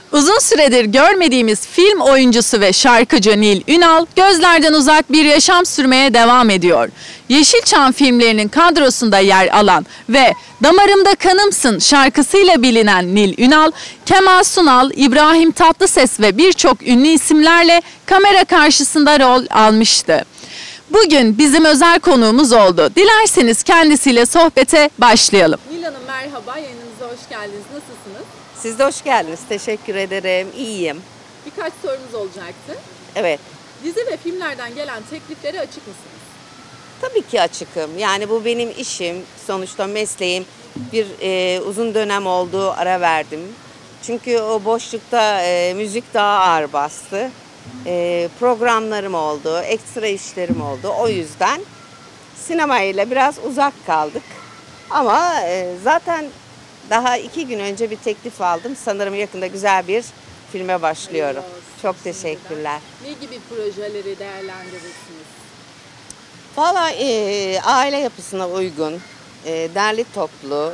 Uzun süredir görmediğimiz film oyuncusu ve şarkıcı Nil Ünal, gözlerden uzak bir yaşam sürmeye devam ediyor. Yeşilçam filmlerinin kadrosunda yer alan ve "Damarımda Kanımsın" şarkısıyla bilinen Nil Ünal, Kemal Sunal, İbrahim Tatlıses ve birçok ünlü isimlerle kamera karşısında rol almıştı. Bugün bizim özel konuğumuz oldu. Dilerseniz kendisiyle sohbete başlayalım. Nil Hanım merhaba, yayınımıza hoş geldiniz. Nasılsınız? Siz de hoş geldiniz. Teşekkür ederim. İyiyim. Birkaç sorumuz olacaktı. Evet. Dizi ve filmlerden gelen tekliflere açık mısınız? Tabii ki açıkım. Yani bu benim işim. Sonuçta mesleğim. Bir uzun dönem oldu, ara verdim. Çünkü o boşlukta müzik daha ağır bastı. Programlarım oldu, ekstra işlerim oldu. O yüzden sinemayla biraz uzak kaldık. Ama zaten daha 2 gün önce bir teklif aldım. Sanırım yakında güzel bir filme başlıyorum. Çok teşekkürler. Ne gibi projeleri değerlendirirsiniz? Valla aile yapısına uygun, derli toplu,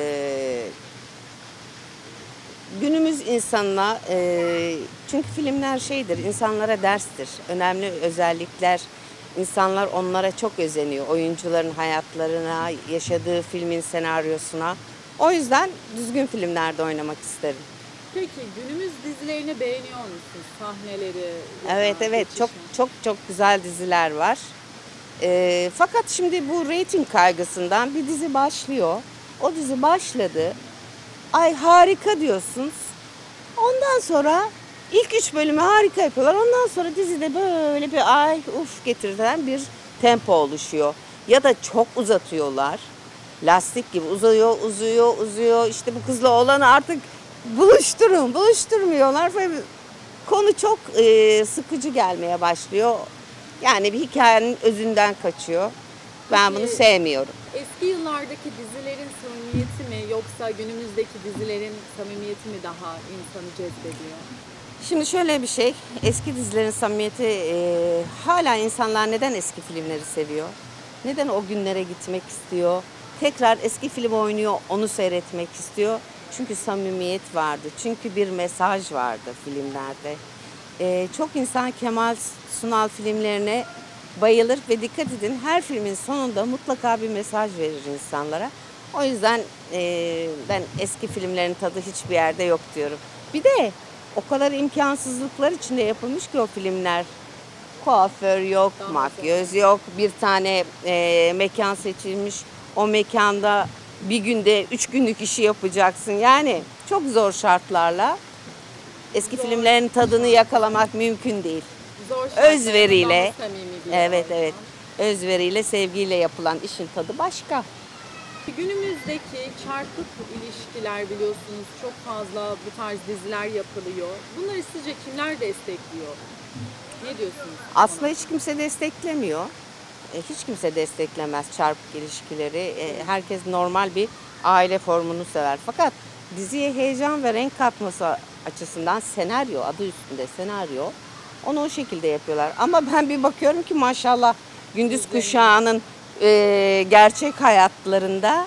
günümüz insanına, çünkü filmler şeydir, insanlara derstir. Önemli özellikler, insanlar onlara çok özeniyor. Oyuncuların hayatlarına, yaşadığı filmin senaryosuna. O yüzden düzgün filmlerde oynamak isterim. Peki günümüz dizilerini beğeniyor musunuz? Sahneleri? Evet, çok güzel diziler var. Fakat şimdi bu reyting kaygısından bir dizi başlıyor. O dizi başladı. Ay harika diyorsunuz. Ondan sonra ilk 3 bölümü harika yapıyorlar. Ondan sonra dizide böyle bir ay uf getirden bir tempo oluşuyor. Ya da çok uzatıyorlar. Lastik gibi uzuyor. İşte bu kızla oğlanı artık buluşturmuyorlar. Konu çok sıkıcı gelmeye başlıyor. Yani bir hikayenin özünden kaçıyor. Ben bunu sevmiyorum. Eski yıllardaki dizilerin samimiyeti mi yoksa günümüzdeki dizilerin samimiyeti mi daha insanı cezbediyor? Şimdi şöyle bir şey, eski dizilerin samimiyeti, hala insanlar neden eski filmleri seviyor? Neden o günlere gitmek istiyor? Tekrar eski film oynuyor, onu seyretmek istiyor. Çünkü samimiyet vardı, çünkü bir mesaj vardı filmlerde. Çok insan Kemal Sunal filmlerine bayılır ve dikkat edin, her filmin sonunda mutlaka bir mesaj verir insanlara. O yüzden ben eski filmlerin tadı hiçbir yerde yok diyorum. Bir de o kadar imkansızlıklar içinde yapılmış ki o filmler. Kuaför yok, makyöz yok, bir tane mekan seçilmiş. O mekanda bir günde 3 günlük işi yapacaksın. Yani çok zor şartlarla eski filmlerin tadını yakalamak mümkün değil. Özveriyle, evet, özveriyle, sevgiyle yapılan işin tadı başka. Günümüzdeki çarpık ilişkiler biliyorsunuz çok fazla bu tarz diziler yapılıyor. Bunları sizce kimler destekliyor? Ne diyorsunuz? Aslında hiç kimse desteklemiyor. Hiç kimse desteklemez çarpık ilişkileri. Herkes normal bir aile formunu sever. Fakat diziye heyecan ve renk katması açısından senaryo, adı üstünde senaryo, onu o şekilde yapıyorlar. Ama ben bir bakıyorum ki maşallah gündüz kuşağının gerçek hayatlarında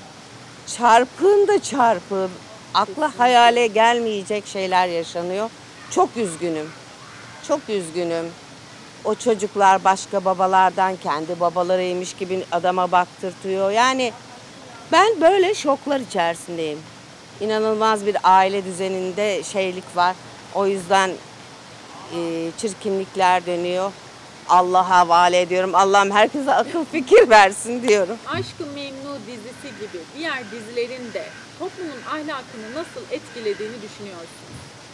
çarpığın da çarpığı, akla hayale gelmeyecek şeyler yaşanıyor. Çok üzgünüm. Çok üzgünüm. O çocuklar başka babalardan kendi babalarıymış gibi adama baktırtıyor. Yani ben böyle şoklar içerisindeyim. İnanılmaz bir aile düzeninde şeylik var. O yüzden çirkinlikler dönüyor. Allah'a havale ediyorum. Allah'ım herkese akıl fikir versin diyorum. Aşk-ı Memnu dizisi gibi diğer dizilerin de toplumun ahlakını nasıl etkilediğini düşünüyorsunuz?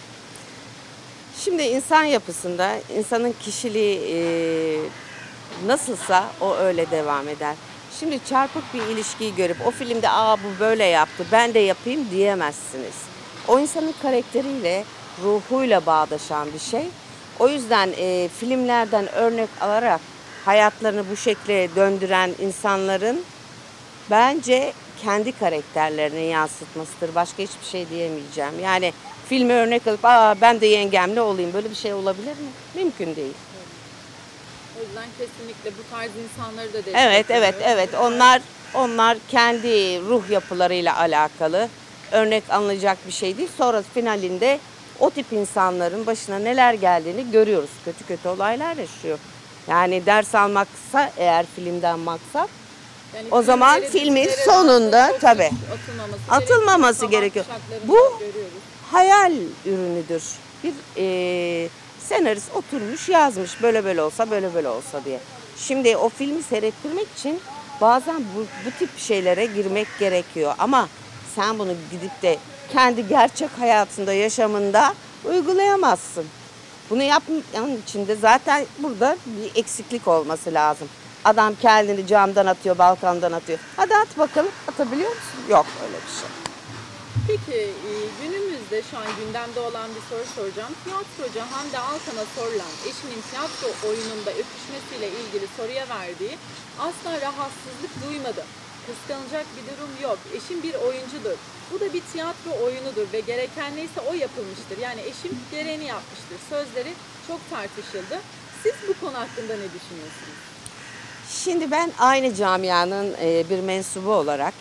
Şimdi insan yapısında insanın kişiliği nasılsa o öyle devam eder. Şimdi çarpık bir ilişkiyi görüp o filmde bu böyle yaptı ben de yapayım diyemezsiniz. O insanın karakteriyle, ruhuyla bağdaşan bir şey. O yüzden filmlerden örnek alarak hayatlarını bu şekle döndüren insanların bence kendi karakterlerini yansıtmasıdır. Başka hiçbir şey diyemeyeceğim. Yani filmi örnek alıp ben de yengemle olayım. Böyle bir şey olabilir mi? Mümkün değil. O yüzden kesinlikle bu tarz insanları da destekliyor. Evet. Onlar kendi ruh yapılarıyla alakalı. Örnek alınacak bir şey değil. Sonra finalinde o tip insanların başına neler geldiğini görüyoruz. Kötü kötü olaylar yaşıyor. Yani ders almaksa eğer filmden maksat, Yani o zaman filmin sonunda tabii atılmaması gerekiyor. Bu hayal ürünüdür. Bir senarist oturmuş yazmış böyle böyle olsa böyle böyle olsa diye. Şimdi o filmi seyrettirmek için bazen bu tip şeylere girmek gerekiyor. Ama sen bunu gidip de kendi gerçek hayatında, yaşamında uygulayamazsın. Bunu yapmanın için de zaten burada bir eksiklik olması lazım. Adam kendini camdan atıyor, balkondan atıyor. Hadi at bakalım, atabiliyor musun? Yok öyle bir şey. Peki günümüzde şu an gündemde olan bir soru soracağım. Tiyatrocu Hande Alkan'a sorulan eşinin tiyatro oyununda öpüşmesiyle ilgili soruya verdiği asla rahatsızlık duymadım. Kıskanılacak bir durum yok. Eşim bir oyuncudur. Bu da bir tiyatro oyunudur ve gereken neyse o yapılmıştır. Yani eşim gereğini yapmıştır. Sözleri çok tartışıldı. Siz bu konu hakkında ne düşünüyorsunuz? Şimdi ben aynı camianın bir mensubu olarak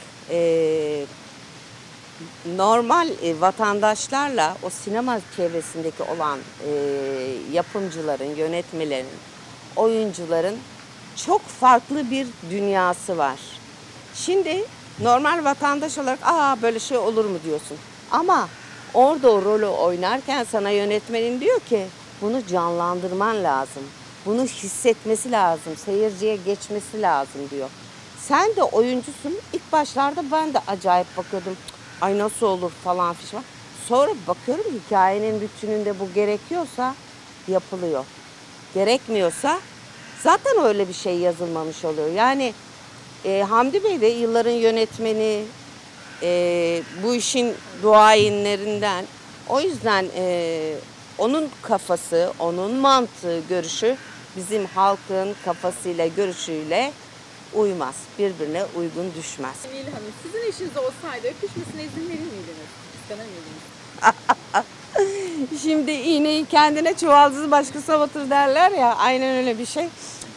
normal vatandaşlarla o sinema çevresindeki olan yapımcıların, yönetmelerin, oyuncuların çok farklı bir dünyası var. Şimdi normal vatandaş olarak böyle şey olur mu diyorsun. Ama orada o rolü oynarken sana yönetmenin diyor ki bunu canlandırman lazım. Bunu hissetmesi lazım, seyirciye geçmesi lazım diyor. Sen de oyuncusun. İlk başlarda ben de acayip bakıyordum. Ay nasıl olur falan fişman. Sonra bakıyorum hikayenin bütününde bu gerekiyorsa yapılıyor. Gerekmiyorsa zaten öyle bir şey yazılmamış oluyor. Yani Hamdi Bey de yılların yönetmeni, bu işin duayenlerinden. O yüzden onun kafası, onun mantığı, görüşü bizim halkın kafasıyla, görüşüyle uymaz. Birbirine uygun düşmez. Nil Hanım, sizin eşiniz olsaydı öpüşmesine izin verir miydiniz? Kıskanır mıydınız? Şimdi iğneyi kendine çuvaldızı başkasına batır derler ya, aynen öyle bir şey.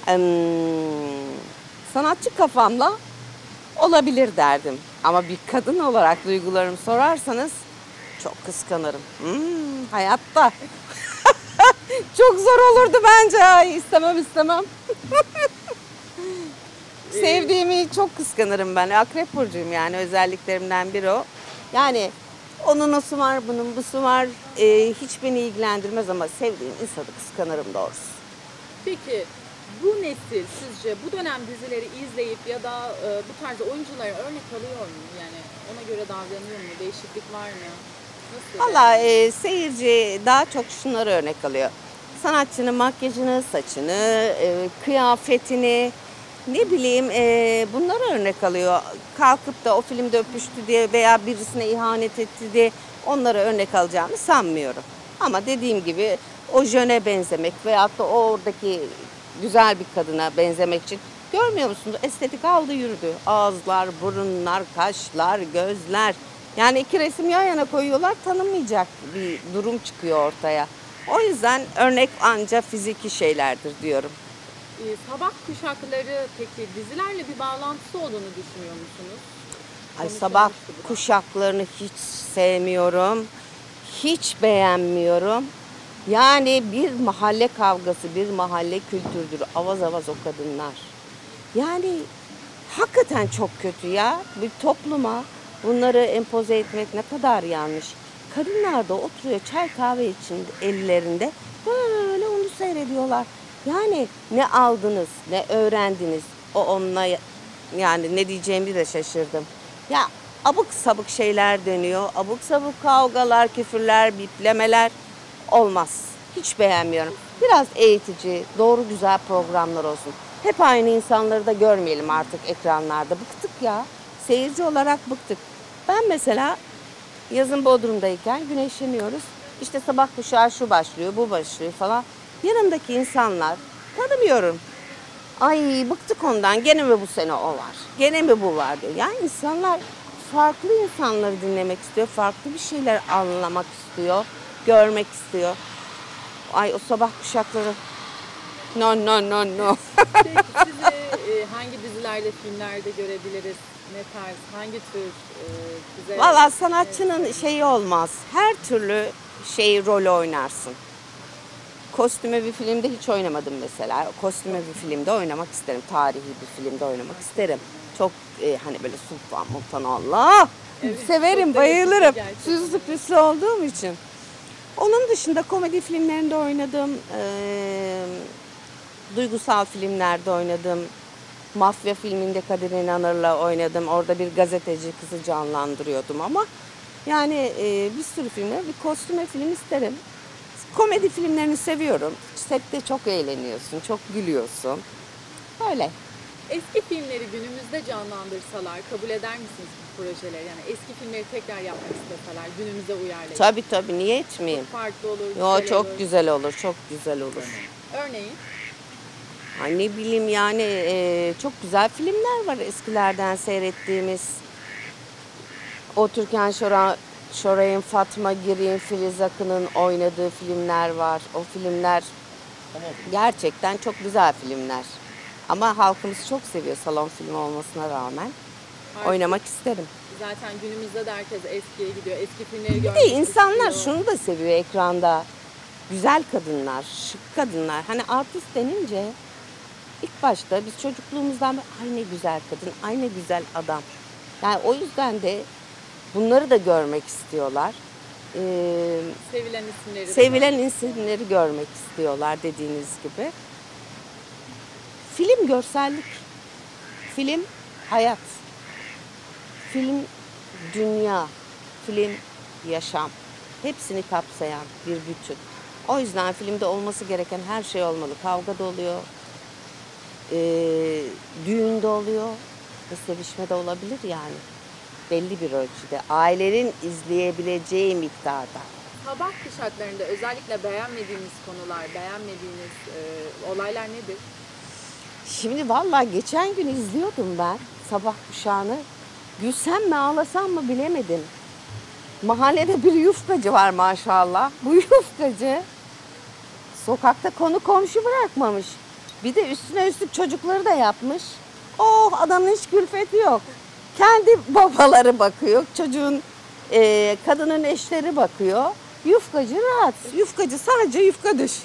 Sanatçı kafamla olabilir derdim. Ama bir kadın olarak duygularımı sorarsanız çok kıskanırım. Hayatta. Çok zor olurdu bence. Ay, istemem. Sevdiğimi çok kıskanırım ben. Akrep burcuyum yani, özelliklerimden biri o. Yani onun osu var, bunun busu var. Hiç beni ilgilendirmez ama sevdiğim insanı kıskanırım doğrusu. Peki bu nesil sizce bu dönem dizileri izleyip ya da bu tarz oyunculara örnek alıyor mu? Yani ona göre davranıyor mu? Değişiklik var mı? Nasıl? Valla seyirci daha çok şunları örnek alıyor. Sanatçının makyajını, saçını, kıyafetini, ne bileyim bunları örnek alıyor. Kalkıp da o filmde öpüştü diye veya birisine ihanet etti diye onları örnek alacağını sanmıyorum. Ama dediğim gibi o jöne benzemek veyahut da oradaki güzel bir kadına benzemek için, görmüyor musunuz? Estetik aldı yürüdü. Ağızlar, burunlar, kaşlar, gözler. Yani iki resim yan yana koyuyorlar, tanınmayacak bir durum çıkıyor ortaya. O yüzden örnek anca fiziki şeylerdir diyorum. Sabah kuşakları peki dizilerle bir bağlantısı olduğunu düşünüyor musunuz? Ay, sabah kuşaklarını hiç sevmiyorum. Hiç beğenmiyorum. Yani bir mahalle kavgası, bir mahalle kültürdür. Avaz avaz o kadınlar. Yani hakikaten çok kötü ya. Bir topluma bunları empoze etmek ne kadar yanlış. Kadınlar da oturuyor çay kahve için ellerinde. Böyle onu seyrediyorlar. Yani ne aldınız, ne öğrendiniz. O onunla, yani ne diyeceğimi de şaşırdım. Ya abuk sabuk şeyler dönüyor. Abuk sabuk kavgalar, küfürler, biplemeler olmaz. Hiç beğenmiyorum. Biraz eğitici, doğru güzel programlar olsun. Hep aynı insanları da görmeyelim artık ekranlarda. Bıktık ya. Seyirci olarak bıktık. Ben mesela yazın Bodrum'dayken güneşleniyoruz. İşte sabah kuşağı şu başlıyor, bu başlıyor falan. Yanımdaki insanlar tanımıyorum. Ay bıktık ondan, gene mi bu sene o var, gene mi bu var diyor. Yani insanlar farklı insanları dinlemek istiyor, farklı bir şeyler anlamak istiyor, görmek istiyor. Ay o sabah kuşakları, no. Peki sizi hangi dizilerde, filmlerde görebiliriz? Ne tarz, hangi tür bize... Valla sanatçının şeyi olmaz, her türlü rolü oynarsın. Kostüme bir filmde hiç oynamadım mesela. Kostüme bir filmde oynamak isterim. Tarihi bir filmde oynamak isterim. Çok hani böyle sultan multan Allah. Evet, severim, çok da bayılırım. yakışır gerçekten. Süslü püslü olduğum için. Onun dışında komedi filmlerinde oynadım. Duygusal filmlerde oynadım. Mafya filminde Kadir İnanır'la oynadım. Orada bir gazeteci kızı canlandırıyordum ama yani bir sürü filmler, bir kostüme film isterim. Komedi filmlerini seviyorum. Sette çok eğleniyorsun, çok gülüyorsun. Öyle. Eski filmleri günümüzde canlandırsalar kabul eder misiniz bu projeleri? Yani eski filmleri tekrar yapmak isteseler, günümüze uyarlayıp. Tabii niye etmeyeyim? Çok farklı olur. Yo, çok olur. güzel olur, çok güzel olur. Örneğin? Ay ne bileyim yani çok güzel filmler var eskilerden seyrettiğimiz. O Türkan Şoray'ın, Fatma Giri'nin, Filiz Akın'ın oynadığı filmler var. O filmler gerçekten çok güzel filmler. Ama halkımız çok seviyor salon filmi olmasına rağmen. Artık Oynamak isterim. zaten günümüzde de herkes eskiye gidiyor. Eski filmleri Bir görmek de insanlar istiyor. şunu da seviyor ekranda. Güzel kadınlar, şık kadınlar. Hani artist denince ilk başta biz çocukluğumuzdan beri ay ne güzel kadın, ay ne güzel adam. Yani o yüzden de bunları da görmek istiyorlar. Sevilen isimleri. Sevilen isimleri görmek istiyorlar dediğiniz gibi. Film görsellik, film hayat, film dünya, film yaşam. Hepsini kapsayan bir bütün. O yüzden filmde olması gereken her şey olmalı. Kavga da oluyor, düğün de oluyor ve sevişme de olabilir yani. Belli bir ölçüde. Ailenin izleyebileceği miktarda. Sabah kuşaklarında özellikle beğenmediğiniz konular, beğenmediğiniz olaylar nedir? Şimdi vallahi geçen gün izliyordum ben sabah kuşağını. Gülsem mi ağlasam mı bilemedim. Mahallede bir yufkacı var maşallah. Bu yufkacı sokakta konu komşu bırakmamış. Bir de üstüne üstlük çocukları da yapmış. Oh, adamın hiç külfeti yok. Kendi babaları bakıyor. Çocuğun, kadının eşleri bakıyor. Yufkacı rahat. Yufkacı sadece yufka düş.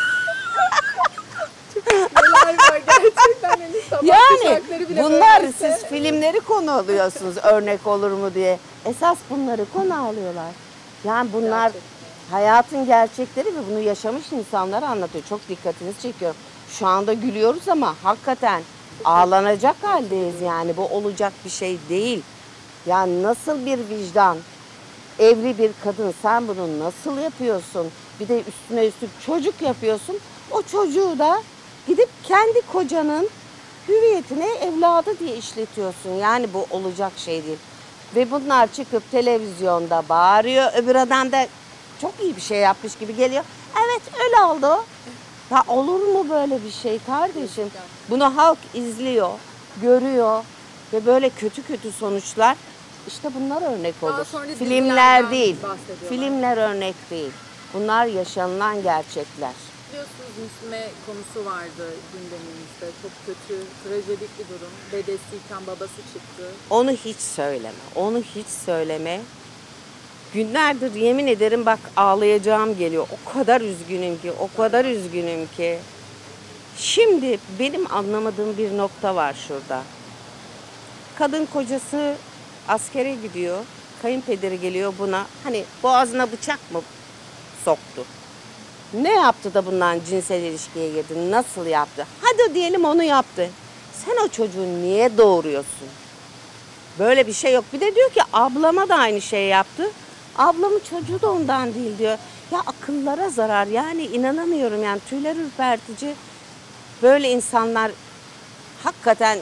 Neler var gerçekten hani sabah Yani kuşakları bile bunlar böyleyse. siz filmleri konu alıyorsunuz örnek olur mu diye. Esas bunları konu alıyorlar. Yani bunlar Gerçekten. hayatın gerçekleri ve bunu yaşamış insanlar anlatıyor. Çok dikkatinizi çekiyorum. Şu anda gülüyoruz ama hakikaten ağlanacak haldeyiz yani. Bu olacak bir şey değil. Yani nasıl bir vicdan? Evli bir kadın, sen bunu nasıl yapıyorsun? Bir de üstüne üstlük çocuk yapıyorsun. O çocuğu da gidip kendi kocanın hüviyetine evladı diye işletiyorsun. Yani bu olacak şey değil. Ve bunlar çıkıp televizyonda bağırıyor. Öbür adam da çok iyi bir şey yapmış gibi geliyor. Evet, öyle oldu. Ya olur mu böyle bir şey kardeşim? Bunu halk izliyor, görüyor ve böyle kötü kötü sonuçlar. İşte bunlar örnek Daha olur. sonra Filmler dizilerden değil. bahsediyorlar. Filmler örnek değil. Bunlar yaşanılan gerçekler. Biliyorsunuz Müslüme konusu vardı gündemimizde. Çok kötü, trajedik bir durum. Dedesiyken babası çıktı. Onu hiç söyleme. Onu hiç söyleme. Günlerdir yemin ederim bak ağlayacağım geliyor. O kadar üzgünüm ki, o kadar üzgünüm ki. Şimdi benim anlamadığım bir nokta var şurada. Kadın kocası askere gidiyor. Kayınpederi geliyor buna. Hani boğazına bıçak mı soktu? Ne yaptı da bundan cinsel ilişkiye girdi? Nasıl yaptı? Hadi diyelim onu yaptı. Sen o çocuğu niye doğuruyorsun? Böyle bir şey yok. Bir de diyor ki ablama da aynı şey yaptı. Ablamın çocuğu da ondan değil diyor. Ya akıllara zarar. Yani inanamıyorum yani tüyler ürpertici. Böyle insanlar hakikaten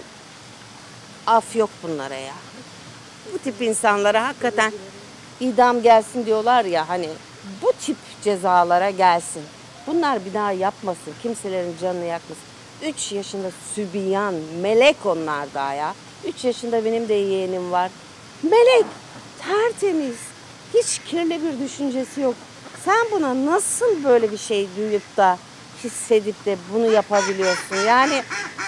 af yok bunlara ya. Bu tip insanlara hakikaten idam gelsin diyorlar ya hani bu tip cezalara gelsin. Bunlar bir daha yapmasın. Kimselerin canını yakmasın. 3 yaşında sübiyan, melek onlar daha ya. 3 yaşında benim de yeğenim var. Melek, tertemiz. Hiç kirli bir düşüncesi yok. Sen buna nasıl böyle bir şey duyup da hissedip de bunu yapabiliyorsun? Yani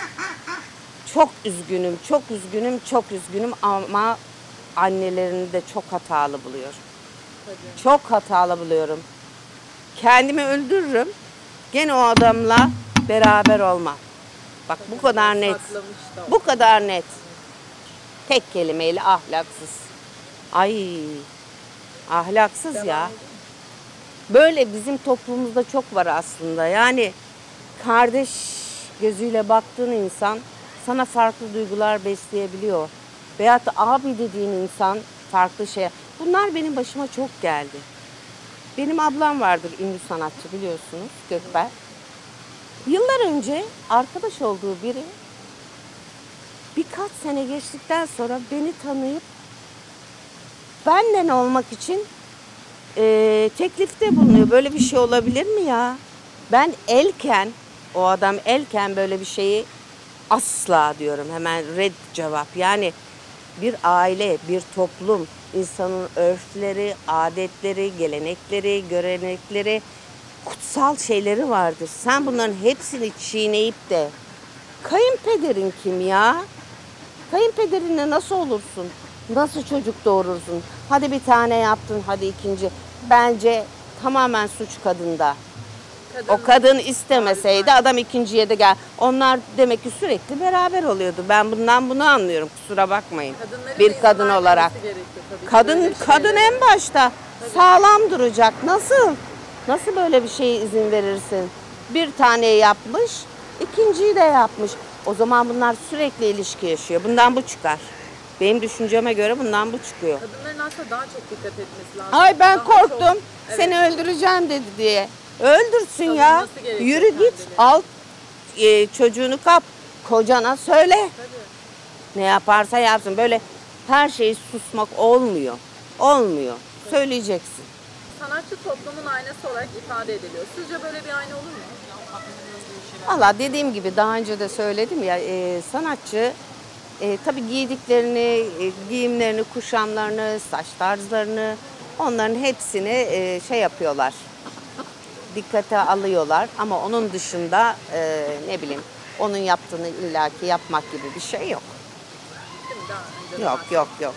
çok üzgünüm, çok üzgünüm, çok üzgünüm ama annelerini de çok hatalı buluyorum. Çok hatalı buluyorum. Kendimi öldürürüm. Gene o adamla beraber olmam. Bak bu kadar net. Bu kadar net. Tek kelimeyle ahlaksız. Ay ahlaksız ya. Böyle bizim toplumumuzda çok var aslında. Yani kardeş gözüyle baktığın insan sana farklı duygular besleyebiliyor. Veyahut da abi dediğin insan farklı şey. Bunlar benim başıma çok geldi. Benim ablam vardır, ünlü sanatçı biliyorsunuz, Gökber. Yıllar önce arkadaş olduğu biri birkaç sene geçtikten sonra beni tanıyıp benden olmak için teklifte bulunuyor. Böyle bir şey olabilir mi ya? Ben elken, o adam elken böyle bir şeyi asla diyorum. Hemen red cevap. Yani bir aile, bir toplum, insanın örfleri, adetleri, gelenekleri, görenekleri, kutsal şeyleri vardır. Sen bunların hepsini çiğneyip de kayınpederin kim ya? Kayınpederinle nasıl olursun? Nasıl çocuk doğurursun? Hadi bir tane yaptın, hadi ikinci. Bence tamamen suç kadında. O kadın istemeseydi adam ikinciye de gel. Onlar demek ki sürekli beraber oluyordu. Ben bundan bunu anlıyorum. Kusura bakmayın. Bir kadın olarak. Kadın en başta sağlam duracak. Nasıl? Nasıl böyle bir şeye izin verirsin? Bir tane yapmış, ikinciyi de yapmış. O zaman bunlar sürekli ilişki yaşıyor. Bundan bu çıkar. Benim düşünceme göre bundan bu çıkıyor. Kadınların aslında daha çok dikkat etmesi lazım. Ay ben daha korktum. Çok, Seni öldüreceğim dedi diye. Öldürsün ya. Yürü git. Kendini. Al çocuğunu kap. Kocana söyle. Tabii. Ne yaparsa yapsın. Böyle her şeyi susmak olmuyor. Olmuyor. Söyleyeceksin. Sanatçı toplumun aynası olarak ifade ediliyor. Sizce böyle bir ayna olur mu? Valla dediğim gibi daha önce de söyledim ya sanatçı tabii giydiklerini, giyimlerini, kuşamlarını, saç tarzlarını onların hepsini şey yapıyorlar. Dikkate alıyorlar ama onun dışında ne bileyim onun yaptığını illaki yapmak gibi bir şey yok. Değil mi? Daha önce Yok yok yok.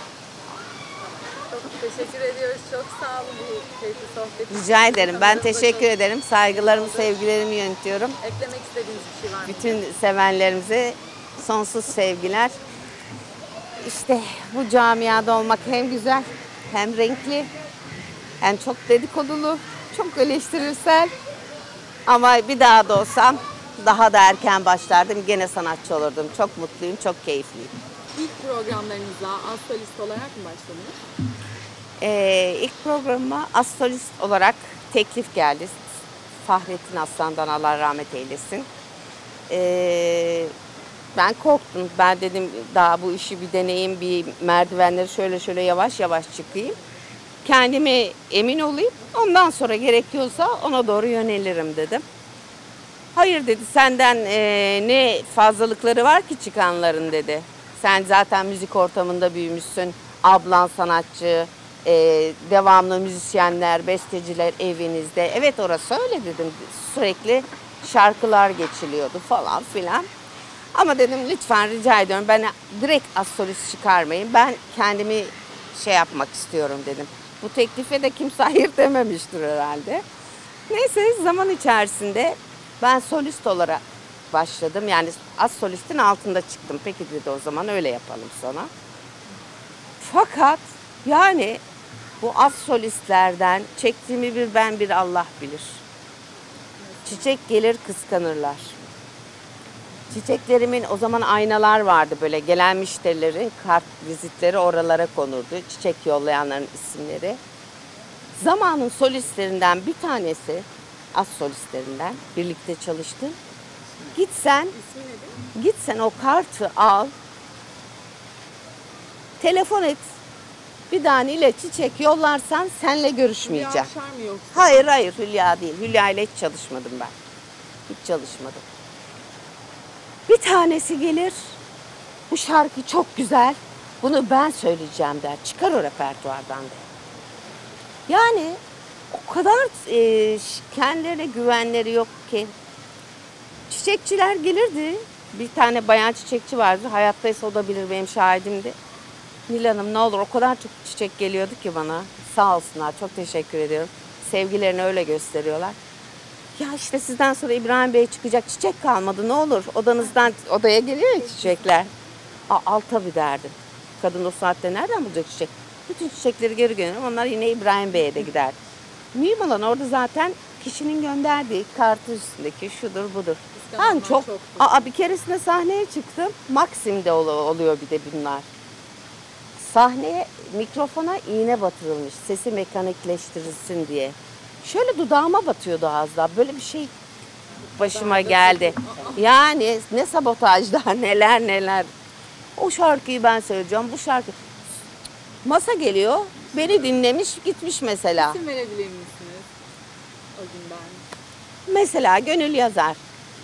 Çok teşekkür ediyoruz. Çok sağ olun bu keyifli sohbet. Rica ederim. Ben teşekkür ederim. Saygılarımı, sevgilerimi yönetiyorum. Eklemek istediğiniz bir şey var mı? Bütün sevenlerimize sonsuz sevgiler. İşte bu camiada olmak hem güzel, hem renkli, hem çok dedikodulu, çok eleştirisel. Ama bir daha da olsam daha da erken başlardım. Gene sanatçı olurdum. Çok mutluyum, çok keyifliyim. İlk programlarınıza astrolist olarak mı başladınız? İlk programıma astrolist olarak teklif geldi. Fahrettin Aslan'dan Allah rahmet eylesin. Ben korktum. Ben dedim daha bu işi bir deneyeyim, bir merdivenleri şöyle şöyle yavaş yavaş çıkayım. Kendime emin olayım. Ondan sonra gerekiyorsa ona doğru yönelirim dedim. Hayır dedi, senden ne fazlalıkları var ki çıkanların dedi. Sen zaten müzik ortamında büyümüşsün. Ablan sanatçı, devamlı müzisyenler, besteciler evinizde. Evet orası öyle dedim. Sürekli şarkılar geçiliyordu falan filan. Ama dedim lütfen rica ediyorum bana direkt astrolist çıkarmayın. Ben kendimi şey yapmak istiyorum dedim. Bu teklife de kimse hayır dememiştir herhalde. Neyse zaman içerisinde ben solist olarak başladım. Yani solistin altında çıktım. Peki dedi o zaman öyle yapalım sana. Fakat yani bu solistlerden çektiğimi bir ben bir Allah bilir. Çiçek gelir kıskanırlar. Çiçeklerimin o zaman aynalar vardı böyle gelen müşterilerin kart vizitleri oralara konurdu. Çiçek yollayanların isimleri. Zamanın solistlerinden bir tanesi, solistlerinden birlikte çalıştı. Gitsen o kartı al, telefon et. Bir taneyle çiçek yollarsan senle görüşmeyeceğim. Hülya Avşar mı yoksa? Hayır Hülya değil. Hülya ile hiç çalışmadım ben. Hiç çalışmadım. Bir tanesi gelir, bu şarkı çok güzel, bunu ben söyleyeceğim der. Çıkar o repertuardan der. Yani o kadar kendilerine güvenleri yok ki. Çiçekçiler gelirdi. Bir tane bayan çiçekçi vardı. Hayattaysa o da bilir benim şahidimdi. Nil Hanım ne olur, o kadar çok çiçek geliyordu ki bana. Sağ olsunlar, çok teşekkür ediyorum. Sevgilerini öyle gösteriyorlar. Ya işte sizden sonra İbrahim Bey çıkacak, çiçek kalmadı ne olur. Odanızdan odaya geliyor ya çiçekler. Al tabii derdim. Kadın o saatte nereden bulacak çiçek? Bütün çiçekleri geri gönderirim. Onlar yine İbrahim Bey'e de gider. Mühim olan orada zaten kişinin gönderdiği kartı üstündeki şudur budur. Ben çok. Bir keresinde sahneye çıktım. Maxim'de oluyor bir de bunlar. Sahneye mikrofona iğne batırılmış. Sesi mekanikleştirilsin diye. Şöyle dudağıma batıyordu az daha. Böyle bir şey başıma geldi. Yani ne sabotajlar neler neler. O şarkıyı ben söyleyeceğim. Bu şarkı. Masa geliyor. Beni dinlemiş gitmiş mesela. İsim verebilir misiniz o günden? Mesela Gönül Yazar.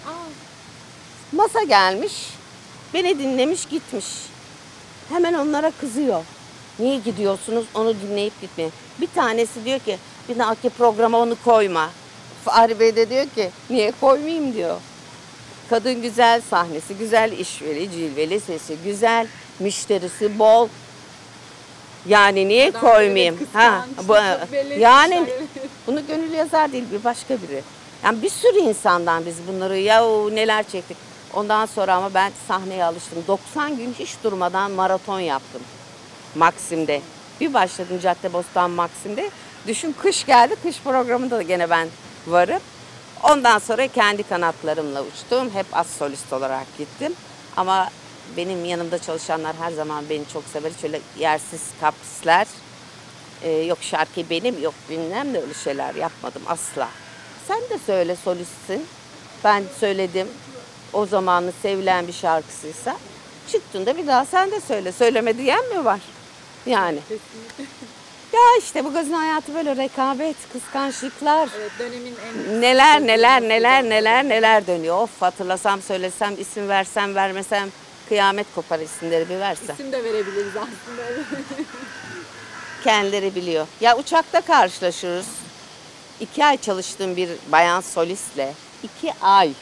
Masa gelmiş. Beni dinlemiş gitmiş. Hemen onlara kızıyor. Niye gidiyorsunuz? Onu dinleyip gitmeyin. Bir tanesi diyor ki bir dahaki programa onu koyma. Fahri Bey de diyor ki niye koymayayım diyor. Kadın güzel, sahnesi güzel, işveli, cilveli, sesi güzel, müşterisi bol. Yani niye koymayayım? Yani bunu Gönül Yazar değil, bir başka biri. Yani bir sürü insandan biz bunları neler çektik. Ondan sonra ama ben sahneye alıştım. 90 gün hiç durmadan maraton yaptım. Maxim'de. Bir başladım Caddebostan Maxim'de. Düşün kış geldi. Kış programında da gene ben varım. Ondan sonra kendi kanatlarımla uçtum. Hep az solist olarak gittim. Ama benim yanımda çalışanlar her zaman beni çok sever. Şöyle yersiz kaprisler. Yok şarkı benim, yok bilmem de öyle şeyler yapmadım asla. Sen de söyle solistsin. Ben söyledim. O zamanın sevilen bir şarkısıysa. Çıktığında bir daha sen de söyle. Söyleme diyen mi var? Yani. Ya işte bu gazın hayatı böyle rekabet, kıskançlıklar. Evet, dönemin neler dönüyor. Of hatırlasam söylesem, isim versem vermesem kıyamet kopar isimleri bir versem. İsim de verebiliriz aslında. Kendileri biliyor. Ya uçakta karşılaşıyoruz. 2 ay çalıştığım bir bayan solistle. 2 ay.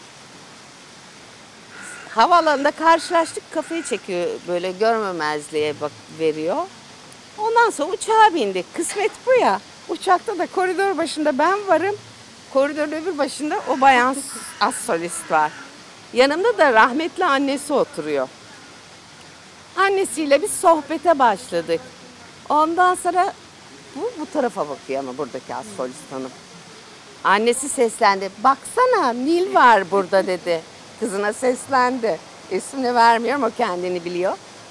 Havaalanında karşılaştık, kafayı çekiyor böyle görmemezliğe veriyor. Ondan sonra uçağa bindik. Kısmet bu ya. Uçakta da koridor başında ben varım. Koridorun öbür başında o bayan az solist var. Yanımda da rahmetli annesi oturuyor. Annesiyle bir sohbete başladık. Ondan sonra bu tarafa bakıyor ama buradaki az solist hanım. Annesi seslendi. Baksana Nil var burada dedi. Kızına seslendi. İsmini vermiyorum, o kendini biliyor.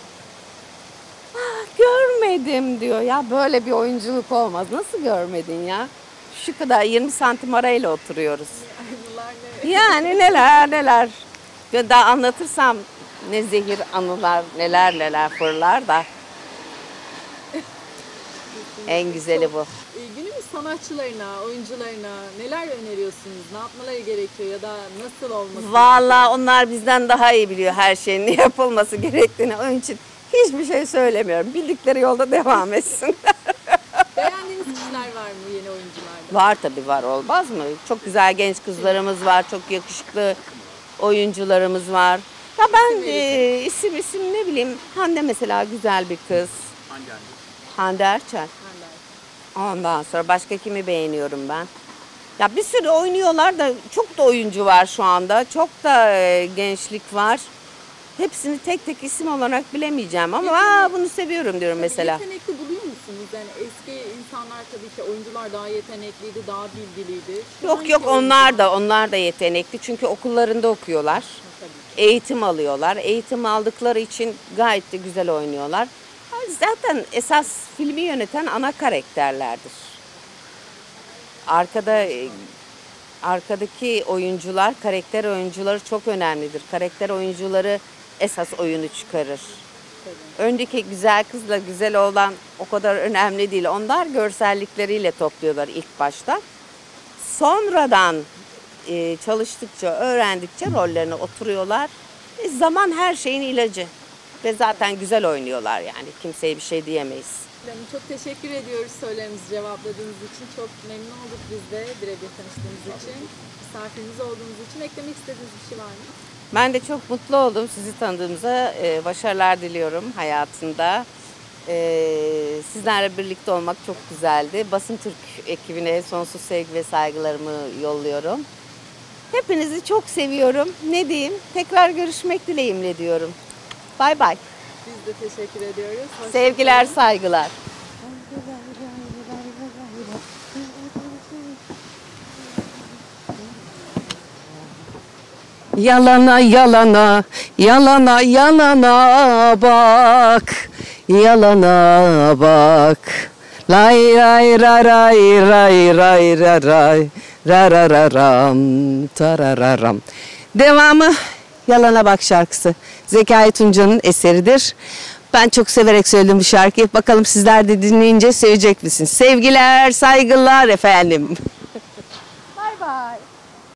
Görmedim diyor. Ya böyle bir oyunculuk olmaz. Nasıl görmedin ya? Şu kadar 20 santim arayla oturuyoruz. Yani neler. Daha anlatırsam ne zehir anılar, neler fırlar da. En güzeli bu. Günümüz sanatçılarına, oyuncularına neler öneriyorsunuz? Ne yapmaları gerekiyor ya da nasıl olması? Vallahi onlar bizden daha iyi biliyor her şeyin ne yapılması gerektiğini. Onun için hiçbir şey söylemiyorum. Bildikleri yolda devam etsin. Beğendiğiniz kişiler var mı yeni oyuncularda? Var tabii, var, olmaz mı? Çok güzel genç kızlarımız var. Çok yakışıklı oyuncularımız var. Ya ben isim ne bileyim. Hande mesela güzel bir kız. Hande Erçel. Ondan sonra başka kimi beğeniyorum ben? Ya bir sürü oynuyorlar da çok da oyuncu var şu anda. Çok da gençlik var. Hepsini tek tek isim olarak bilemeyeceğim ama bunu seviyorum diyorum mesela. Yetenekli buluyor musunuz? Yani eski insanlar tabii ki oyuncular daha yetenekliydi, daha bilgiliydi. Yok onlar da yetenekli çünkü okullarında okuyorlar. Eğitim alıyorlar. Eğitim aldıkları için gayet de güzel oynuyorlar. Zaten esas filmi yöneten ana karakterlerdir. Arkadaki oyuncular, karakter oyuncuları çok önemlidir. Karakter oyuncuları esas oyunu çıkarır. Öndeki güzel kızla güzel oğlan o kadar önemli değil. Onlar görsellikleriyle topluyorlar ilk başta. Sonradan çalıştıkça, öğrendikçe rollerine oturuyorlar. Zaman her şeyin ilacı. Ve zaten güzel oynuyorlar yani. Kimseye bir şey diyemeyiz. Çok teşekkür ediyoruz sorularımızı cevapladığınız için. Çok memnun olduk biz de birebir tanıştığımız için. Misafirimiz olduğunuz için. Eklemek istediğiniz bir şey var mı? Ben de çok mutlu oldum sizi tanıdığımıza. Başarılar diliyorum hayatında. Sizlerle birlikte olmak çok güzeldi. Basın Türk ekibine sonsuz sevgi ve saygılarımı yolluyorum. Hepinizi çok seviyorum. Ne diyeyim? Tekrar görüşmek dileğimle diyorum. Bay bay. Biz de teşekkür ediyoruz. Sevgiler, saygılar. Yalana yalana, yalana yalana bak, yalana bak. Lay ray ray ray ray ray ray ray rarararam tarararam. Devamı Yalana Bak şarkısı. Zekai Tunca'nın eseridir. Ben çok severek söyledim bu şarkıyı. Bakalım sizler de dinleyince sevecek misiniz? Sevgiler, saygılar efendim. Bay bay.